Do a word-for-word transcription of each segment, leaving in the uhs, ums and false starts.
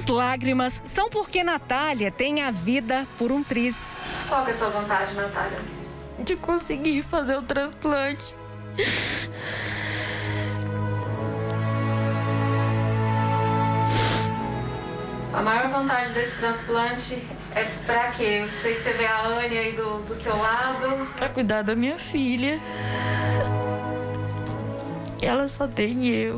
As lágrimas são porque Natália tem a vida por um tris. Qual que é a sua vontade, Natália? De conseguir fazer o transplante. A maior vontade desse transplante é pra quê? Eu sei que você vê a Anne aí do, do seu lado. Pra cuidar da minha filha. Ela só tem eu.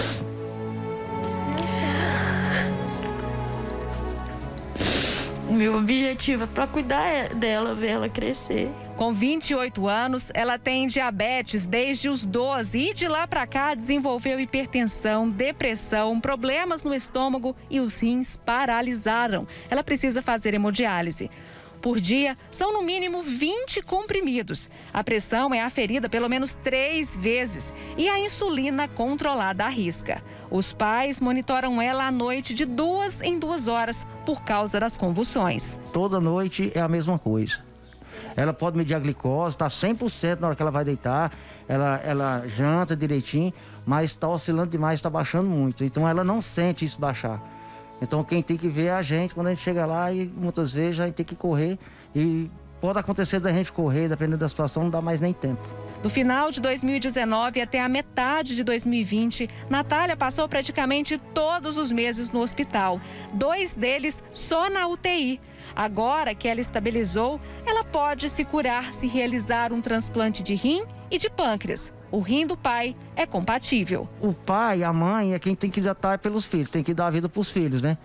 Meu objetivo é pra cuidar dela, ver ela crescer. Com vinte e oito anos, ela tem diabetes desde os doze e de lá para cá desenvolveu hipertensão, depressão, problemas no estômago e os rins paralisaram. Ela precisa fazer hemodiálise. Por dia, são no mínimo vinte comprimidos. A pressão é aferida pelo menos três vezes e a insulina controlada à risca. Os pais monitoram ela à noite de duas em duas horas por causa das convulsões. Toda noite é a mesma coisa. Ela pode medir a glicose, está cem por cento na hora que ela vai deitar, ela, ela janta direitinho, mas está oscilando demais, está baixando muito. Então ela não sente isso baixar. Então quem tem que ver é a gente quando a gente chega lá e muitas vezes a gente tem que correr e pode acontecer da gente correr, dependendo da situação, não dá mais nem tempo. Do final de dois mil e dezenove até a metade de dois mil e vinte, Natália passou praticamente todos os meses no hospital, dois deles só na U T I. Agora que ela estabilizou, ela pode se curar se realizar um transplante de rim e de pâncreas. O rim do pai é compatível. O pai, a mãe, é quem tem que tratar pelos filhos, tem que dar a vida para os filhos, né?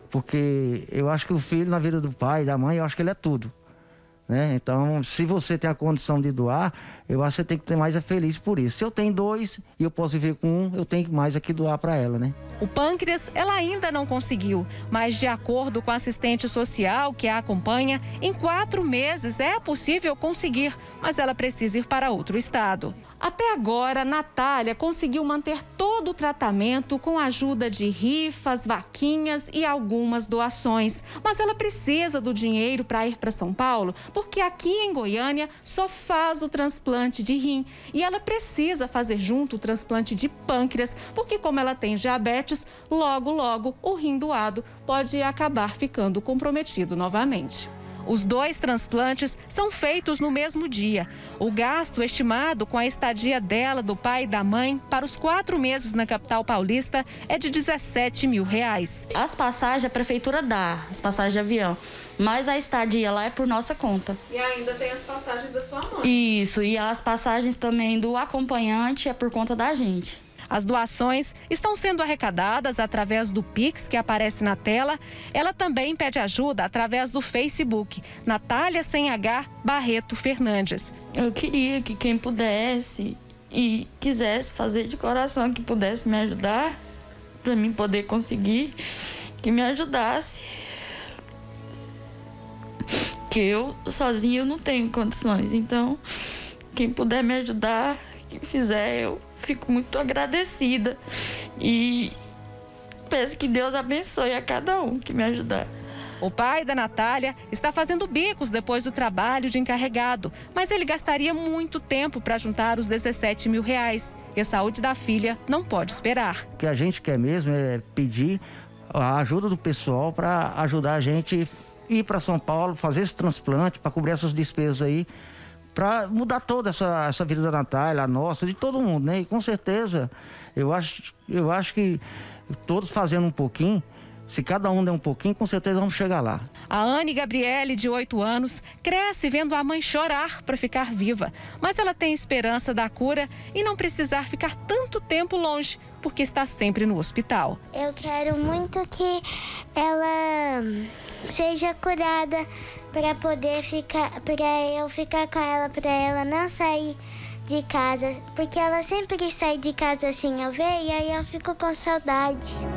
Porque eu acho que o filho na vida do pai, da mãe, eu acho que ele é tudo. Né? Então, se você tem a condição de doar, eu acho que você tem que ter mais a feliz por isso. Se eu tenho dois e eu posso viver com um, eu tenho mais aqui doar para ela, né? O pâncreas ela ainda não conseguiu, mas de acordo com a assistente social que a acompanha, em quatro meses é possível conseguir, mas ela precisa ir para outro estado. Até agora, Natália conseguiu manter todo o tratamento com a ajuda de rifas, vaquinhas e algumas doações. Mas ela precisa do dinheiro para ir para São Paulo, porque aqui em Goiânia só faz o transplante de rim. E ela precisa fazer junto o transplante de pâncreas, porque como ela tem diabetes, logo, logo o rim doado pode acabar ficando comprometido novamente. Os dois transplantes são feitos no mesmo dia. O gasto estimado com a estadia dela, do pai e da mãe, para os quatro meses na capital paulista é de dezessete mil reais. As passagens a prefeitura dá, as passagens de avião, mas a estadia lá é por nossa conta. E ainda tem as passagens da sua mãe. Isso, e as passagens também do acompanhante é por conta da gente. As doações estão sendo arrecadadas através do Pix, que aparece na tela. Ela também pede ajuda através do Facebook, Natália sem H Barreto Fernandes. Eu queria que quem pudesse e quisesse fazer de coração, que pudesse me ajudar, para mim poder conseguir, que me ajudasse. Que eu sozinha eu não tenho condições, então quem puder me ajudar, que fizer, eu fico muito agradecida e peço que Deus abençoe a cada um que me ajudar. O pai da Natália está fazendo bicos depois do trabalho de encarregado, mas ele gastaria muito tempo para juntar os dezessete mil reais. E a saúde da filha não pode esperar. O que a gente quer mesmo é pedir a ajuda do pessoal para ajudar a gente a ir para São Paulo, fazer esse transplante, para cobrir essas despesas aí, para mudar toda essa, essa vida da Natália, a nossa, de todo mundo, né? E com certeza, eu acho, eu acho que todos fazendo um pouquinho, se cada um der um pouquinho, com certeza vamos chegar lá. A Anne Gabriele, de oito anos, cresce vendo a mãe chorar para ficar viva. Mas ela tem esperança da cura e não precisar ficar tanto tempo longe, porque está sempre no hospital. Eu quero muito que ela seja curada para poder ficar, para eu ficar com ela, para ela não sair de casa, porque ela sempre sai de casa assim, eu vejo, e aí eu fico com saudade.